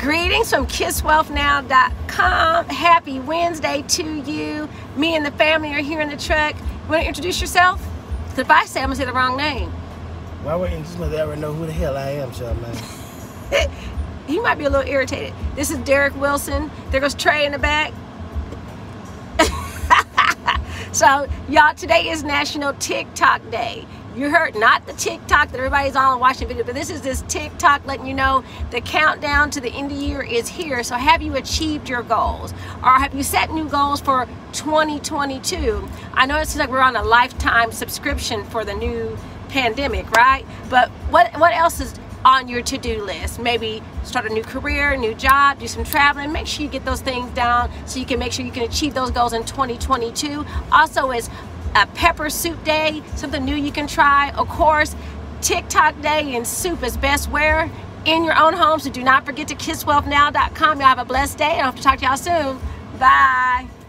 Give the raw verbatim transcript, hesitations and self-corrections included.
Greetings from kiss wealth now dot com. Happy Wednesday to you. Me and the family are here in the truck. You want to introduce yourself? Because if I say, I'm going to say the wrong name. Why would you just ever know who the hell I am, Charmaine? You might be a little irritated. This is Derek Wilson. There goes Trey in the back. So, y'all, today is National TikTok Day. You heard not the TikTok that everybody's on watching video, but this is this TikTok letting you know the countdown to the end of the year is here. So have you achieved your goals? Or have you set new goals for twenty twenty-two? I know it seems like we're on a lifetime subscription for the new pandemic, right? But what, what else is on your to-do list? Maybe start a new career, a new job, do some traveling. Make sure you get those things down so you can make sure you can achieve those goals in twenty twenty-two. Also, is a pepper soup day, something new you can try. Of course, TikTok day and soup is best where? In your own home. So do not forget to kiss wealth now dot com. Y'all have a blessed day, and I hope to talk to y'all soon. Bye.